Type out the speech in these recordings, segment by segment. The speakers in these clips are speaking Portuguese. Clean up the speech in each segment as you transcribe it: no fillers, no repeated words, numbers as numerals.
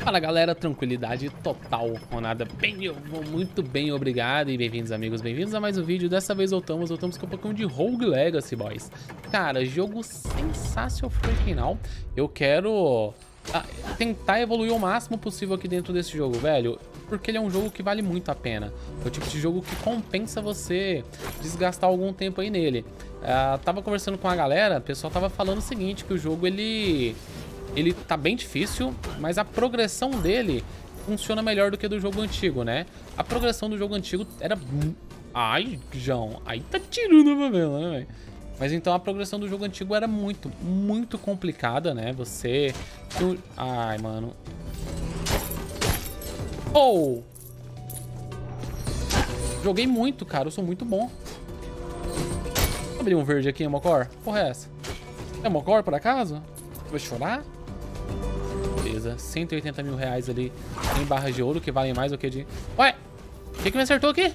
Fala galera, tranquilidade total, Ronada bem, eu vou muito bem, obrigado e bem-vindos amigos, bem-vindos a mais um vídeo. Dessa vez voltamos com um pouquinho de Rogue Legacy, boys. Cara, jogo sensacional. Eu quero tentar evoluir o máximo possível aqui dentro desse jogo, velho, porque ele é um jogo que vale muito a pena. É o tipo de jogo que compensa você desgastar algum tempo aí nele. Tava conversando com a galera, o pessoal tava falando o seguinte, que o jogo ele tá bem difícil, mas a progressão dele funciona melhor do que do jogo antigo, né? A progressão do jogo antigo era... Ai, João, aí tá tirando a favela, né, velho? Mas então a progressão do jogo antigo era muito complicada, né? Você... Ai, mano. Oh! Joguei muito, cara. Eu sou muito bom. Vou abrir um verde aqui, Mocor. Porra é essa? É Mocor, por acaso? Vai chorar? Beleza. 180 mil reais ali em barras de ouro, que valem mais do que de... Ué! O que me acertou aqui?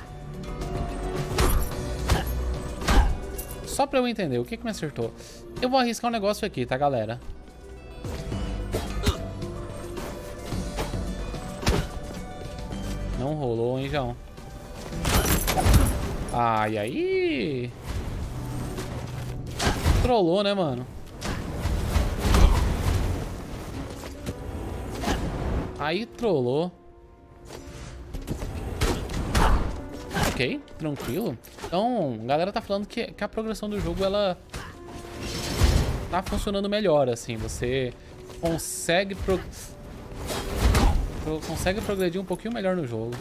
Só pra eu entender, o que me acertou? Eu vou arriscar um negócio aqui, tá, galera? Não rolou, hein, João? Ai, aí... Trollou, né, mano? Aí trollou. Ok, tranquilo. Então, a galera tá falando que a progressão do jogo, ela tá funcionando melhor, assim. Você consegue progredir um pouquinho melhor no jogo.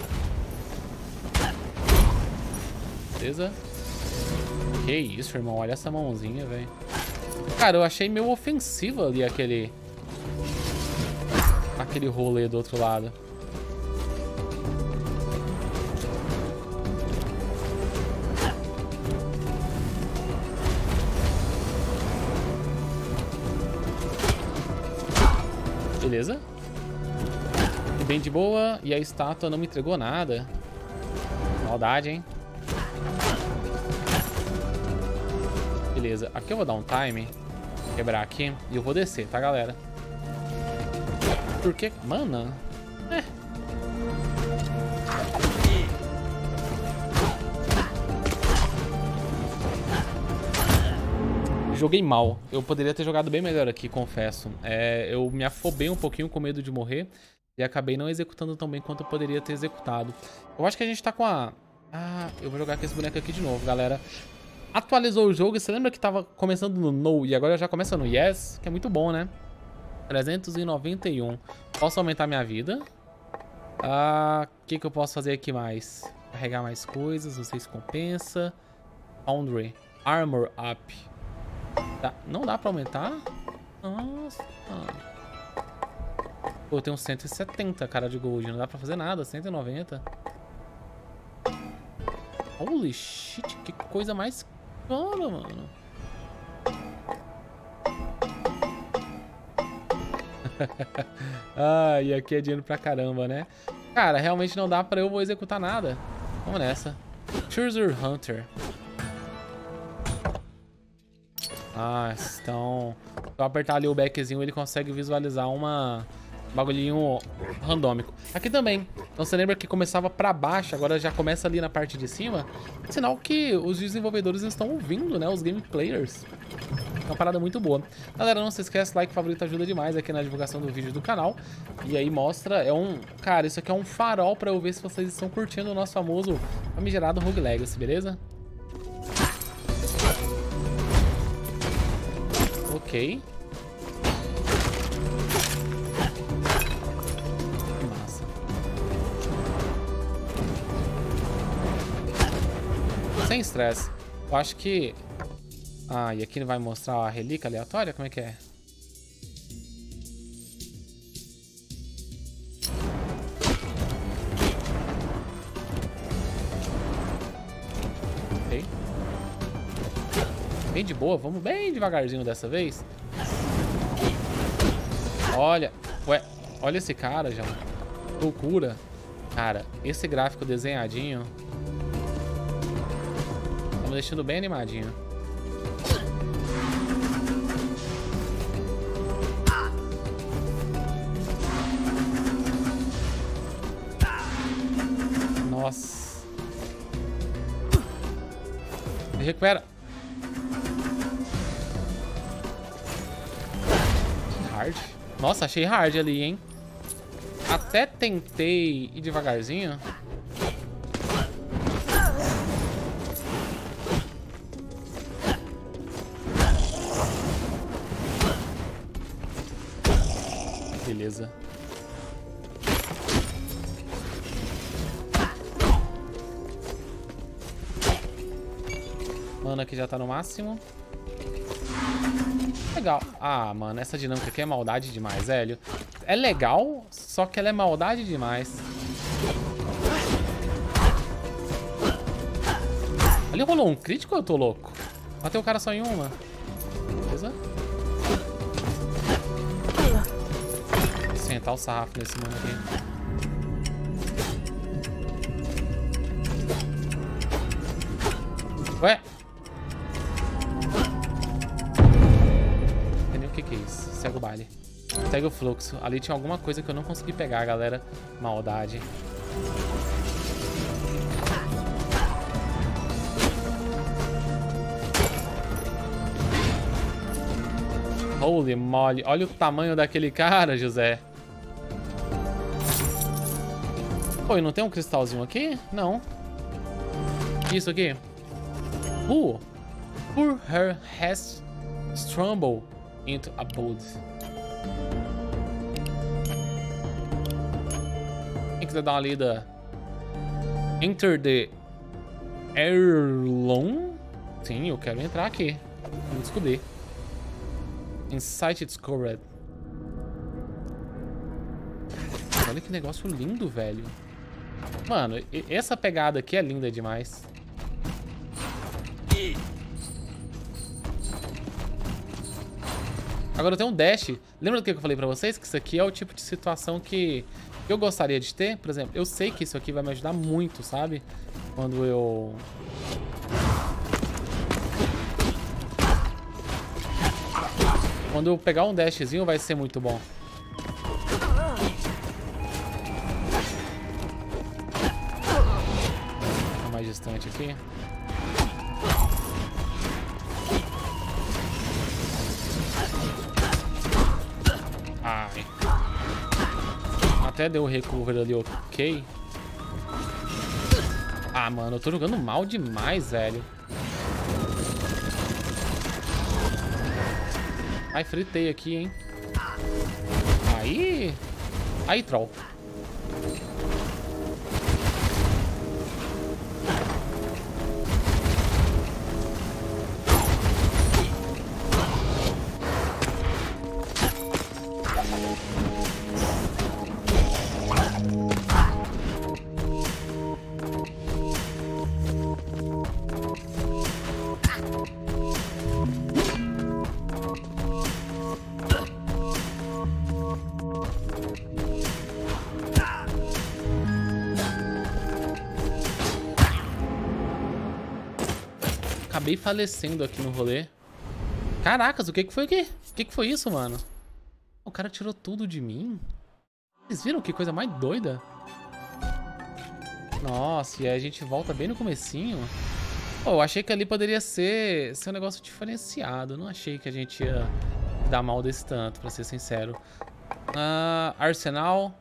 Beleza? Que isso, irmão. Olha essa mãozinha, velho. Cara, eu achei meio ofensivo ali aquele rolê do outro lado. Beleza. E bem de boa. E a estátua não me entregou nada. Maldade, hein? Beleza. Aqui eu vou dar um time. Quebrar aqui. E eu vou descer, tá, galera? Porque... Mano... Joguei mal. Eu poderia ter jogado bem melhor aqui, confesso. Eu me afobei um pouquinho com medo de morrer e acabei não executando tão bem quanto eu poderia ter executado. Eu acho que a gente tá com a... eu vou jogar com esse boneco aqui de novo, galera. Atualizou o jogo e você lembra que tava começando no No e agora já começa no Yes? Que é muito bom, né? 391. Posso aumentar minha vida? O que eu posso fazer aqui mais? Carregar mais coisas, não sei se compensa. Foundry. Armor Up. Não dá pra aumentar? Nossa. Pô, eu tenho 170, cara, de gold. Não dá pra fazer nada. 190. Holy shit, que coisa mais cara, mano. E aqui é dinheiro pra caramba, né? Cara, realmente não dá pra eu executar nada. Vamos nessa. Treasure Hunter. Então... Se eu apertar ali o backzinho, ele consegue visualizar um bagulhinho randômico. Aqui também. Então você lembra que começava pra baixo, agora já começa ali na parte de cima. Sinal que os desenvolvedores estão ouvindo, né? Os game players. É uma parada muito boa. Galera, não se esquece, like, favorito ajuda demais aqui na divulgação do vídeo do canal. E aí mostra, cara, isso aqui é um farol pra eu ver se vocês estão curtindo o nosso famoso famigerado Rogue Legacy, beleza? Ok. Que massa. Sem estresse. Eu acho que... e aqui ele vai mostrar a relíquia aleatória? Como é que é? Ok. Bem de boa, vamos bem devagarzinho dessa vez. Olha, olha esse cara, já. Loucura. Cara, esse gráfico desenhadinho tá me deixando bem animadinho. Nossa. Recupera. Que hard. Nossa, achei hard ali, hein? Até tentei ir devagarzinho. Beleza. Mano, aqui já tá no máximo. Legal. Ah, mano, essa dinâmica aqui é maldade demais, velho. É legal, só que ela é maldade demais. Ali rolou um crítico ou eu tô louco? Matei o cara só em uma. Beleza? Vou sentar o sarrafo nesse mano aqui. Ué? Entendeu o que é isso? Segue o baile. Segue o fluxo. Ali tinha alguma coisa que eu não consegui pegar, galera. Maldade. Holy moly. Olha o tamanho daquele cara, José. Pô, e não tem um cristalzinho aqui? Não. Isso aqui. Poor her has stumbled into a boat. Quem quiser dar uma lida. Enter the heirloom. Sim, eu quero entrar aqui. Vamos descobrir. Insight discovered. Olha que negócio lindo, velho. Mano, essa pegada aqui é linda demais. Agora eu tenho um dash. Lembra do que eu falei pra vocês? Que isso aqui é o tipo de situação que eu gostaria de ter. Por exemplo, eu sei que isso aqui vai me ajudar muito, sabe? Quando eu... Quando eu pegar um dashzinho vai ser muito bom. Vou mais distante aqui. Ai. Até deu o recover ali, ok. Ah, mano, eu tô jogando mal demais, velho. Ai, fritei aqui, hein. Aí... Aí, troll. Acabei falecendo aqui no rolê. Caracas, o que foi aqui? O que foi isso, mano? O cara tirou tudo de mim? Vocês viram que coisa mais doida? Nossa, e aí a gente volta bem no comecinho. Pô, eu achei que ali poderia ser um negócio diferenciado. Não achei que a gente ia dar mal desse tanto, pra ser sincero. Arsenal.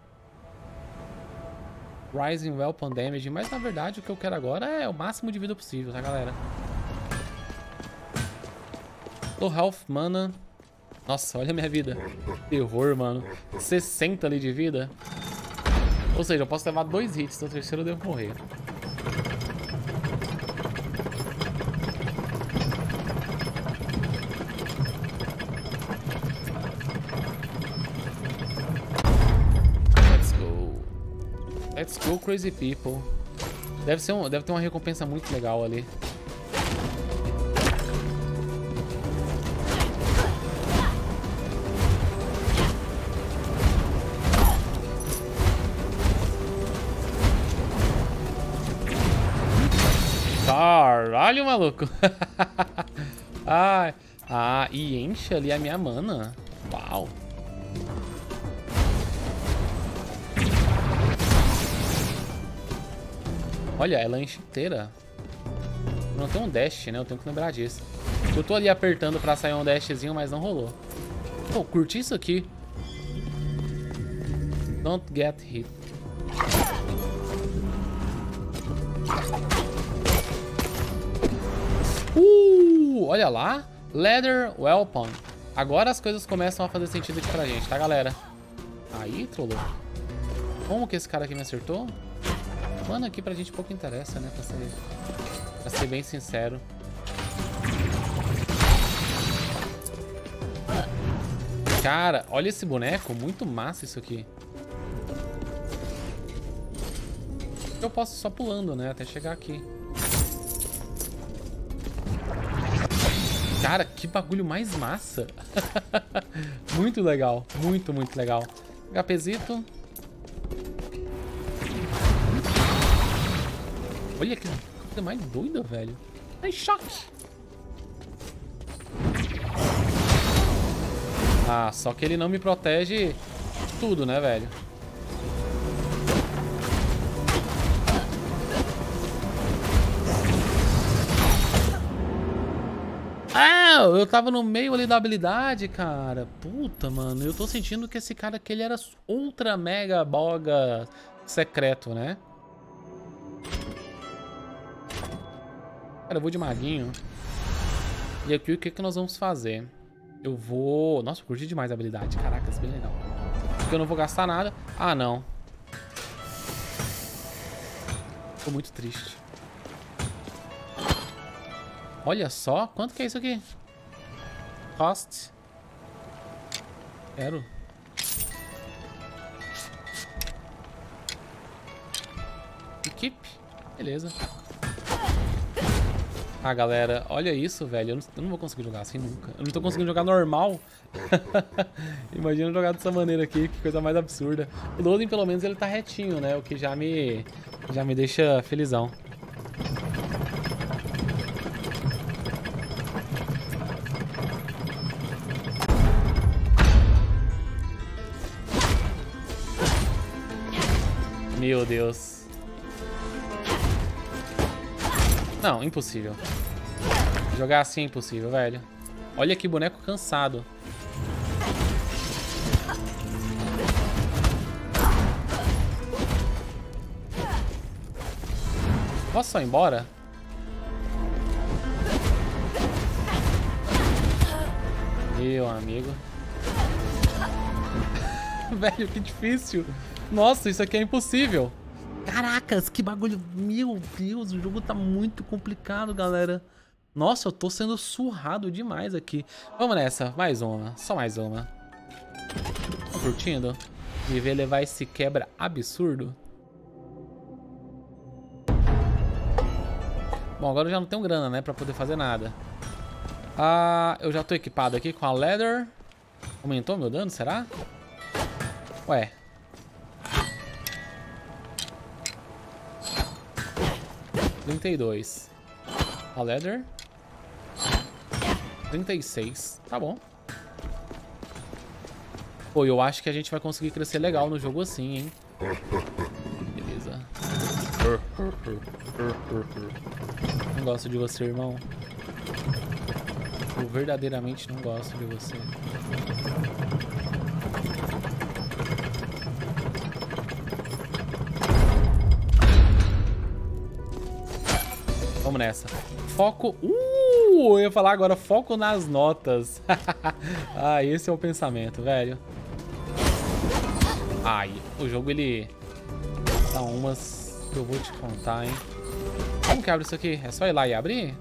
Rising Weapon Damage. Mas na verdade o que eu quero agora é o máximo de vida possível, tá, galera? Low Health, Mana. Nossa, olha a minha vida. Terror, mano. 60 ali de vida. Ou seja, eu posso levar 2 hits. No terceiro eu devo morrer. Let's go. Let's go, crazy people. Deve ter uma recompensa muito legal ali. Caralho, maluco. E enche ali a minha mana. Uau. Olha, ela enche inteira. Não tem um dash, né? Eu tenho que lembrar disso. Eu tô ali apertando pra sair um dashzinho, mas não rolou. Pô, curti isso aqui. Don't get hit. Olha lá. Leather Weapon. Agora as coisas começam a fazer sentido aqui pra gente, tá, galera? Aí, trollou. Como que esse cara aqui me acertou? Mano, aqui pra gente pouco interessa, né? Pra ser bem sincero. Cara, olha esse boneco. Muito massa isso aqui. Eu posso só pulando, né? Até chegar aqui. Cara, que bagulho mais massa. Muito legal. Muito, muito legal. HPzito. Olha que coisa mais doida, velho. Tá em choque. Ah, só que ele não me protege tudo, né, velho? Ah, eu tava no meio ali da habilidade, cara. Puta, mano. Eu tô sentindo que esse cara aqui, ele era ultra mega boga secreto, né? Cara, eu vou de maguinho. E aqui, o que nós vamos fazer? Eu vou... Nossa, eu curti demais a habilidade. Caracas, bem legal. Porque eu não vou gastar nada. Ah, não. Tô muito triste. Olha só. Quanto que é isso aqui? Cost. Quero. Equipe. Beleza. Ah, galera, olha isso, velho. Eu não vou conseguir jogar assim nunca. Eu não tô conseguindo jogar normal. Imagina jogar dessa maneira aqui, que coisa mais absurda. O loading, pelo menos, ele tá retinho, né? O que já me deixa felizão. Meu Deus. Não, impossível. Jogar assim é impossível, velho. Olha que boneco cansado. Posso só ir embora? Meu amigo. Velho, que difícil. Nossa, isso aqui é impossível. Caracas, que bagulho. Meu Deus, o jogo tá muito complicado, galera. Nossa, eu tô sendo surrado demais aqui. Vamos nessa, mais uma. Só mais uma. Tá curtindo? De ver levar esse quebra absurdo. Bom, agora eu já não tenho grana, né, pra poder fazer nada. Ah, eu já tô equipado aqui com a Leather. Aumentou meu dano, será? Ué. $32. A Leather. 36. Tá bom. Pô, eu acho que a gente vai conseguir crescer legal no jogo assim, hein? Beleza. Não gosto de você, irmão. Eu verdadeiramente não gosto de você. Vamos nessa. Foco... eu ia falar agora, foco nas notas. Ah, esse é o pensamento, velho. Ai, o jogo, ele... dá umas que eu vou te contar, hein. Como que abre isso aqui? É só ir lá e abrir?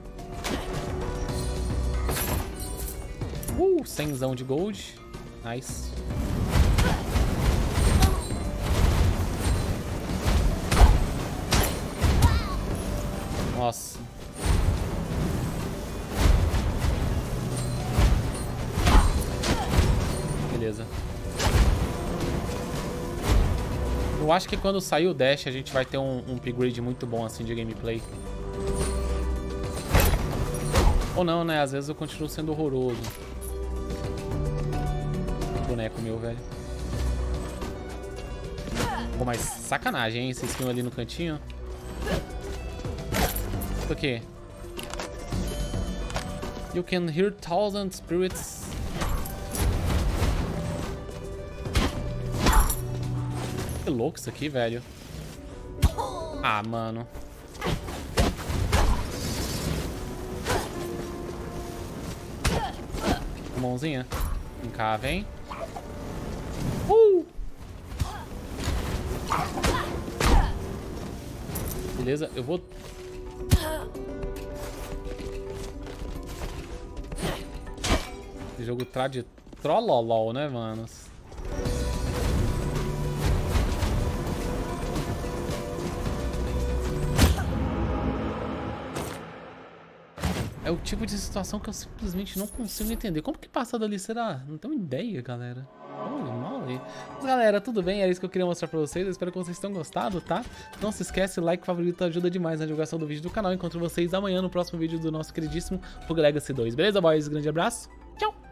100zão de gold. Nice. Nossa. Beleza. Eu acho que quando sair o dash a gente vai ter um upgrade muito bom assim de gameplay. Ou não, né? Às vezes eu continuo sendo horroroso. Boneco meu, velho. Pô, mas sacanagem, hein? Esse skin ali no cantinho. isso aqui? You can hear thousand spirits. Que louco isso aqui, velho. Ah, mano. Mãozinha. Vem cá, vem. Beleza, eu vou... Esse jogo tá de trollolol, né, manos? É o tipo de situação que eu simplesmente não consigo entender. Como que passa dali, será? Não tenho ideia, galera. Mole. Mas, galera, tudo bem? Era isso que eu queria mostrar pra vocês. Eu espero que vocês tenham gostado, tá? Não se esquece, like, favorito ajuda demais na divulgação do vídeo do canal. Encontro vocês amanhã no próximo vídeo do nosso queridíssimo Rogue Legacy 2. Beleza, boys? Grande abraço. Tchau!